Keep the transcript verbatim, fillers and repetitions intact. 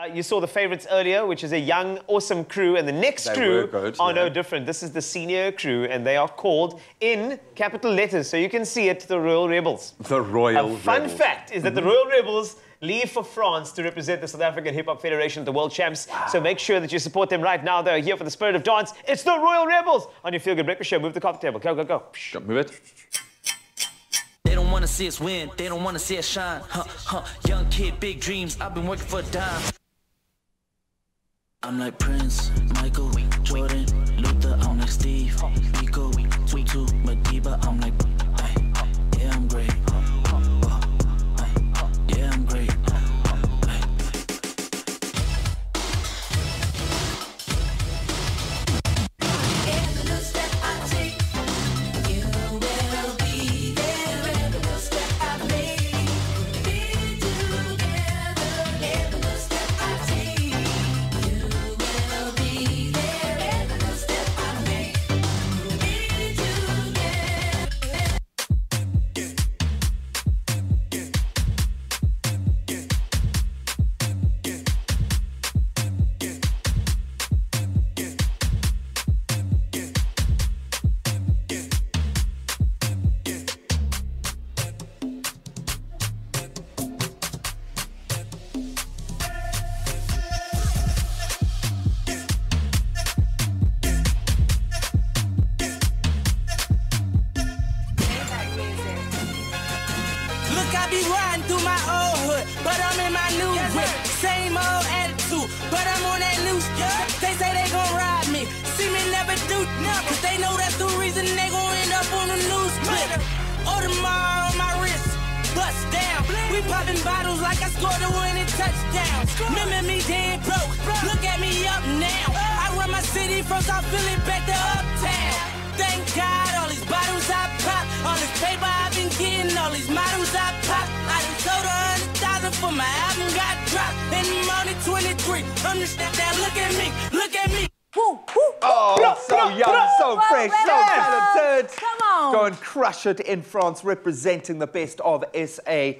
you saw the favourites earlier, which is a young, awesome crew, and the next They crew were good, are yeah. no different. This is the senior crew, and they are called in capital letters, so you can see it, the Royal Rebels. The Royal A fun Rebels. fact is that the Royal Rebels leave for France to represent the South African Hip Hop Federation at the World Champs. Wow. So make sure that you support them right now. They're here for the spirit of dance. It's the Royal Rebels on your Feel Good Breakfast Show. Move the coffee table. Go, go, go. Go, move it. They don't want to see us win. They don't want to see us shine. Huh, huh. Young kid, big dreams. I've been working for a dime. I'm like Prince, Michael, Jordan, Luther. I'm like Steve, Rico, Tutu, Madiba. I'm like, ay, yeah, I'm great. Yeah, I'm great. Look, I be riding through my old hood, but I'm in my new whip. Same old attitude, but I'm on that new shit. They say they gon' ride me, see me never do nothing. Cause they know that's the reason they gon' end up on the news clip. Audemars on my wrist, bust down. We popping bottles like I scored a winning touchdown. Remember me dead broke, look at me up now. I run my city from South Philly back to Uptown. Thank God, all these bottles I pop, all this paper I've been getting, all these models I pop. I done sold a hundred thousand for my album got dropped. And I'm only twenty-three. I'm just step down. Look at me, look at me. Woo, woo. Oh, so young, so fresh, so talented. Come on. Go and crush it in France, representing the best of S A.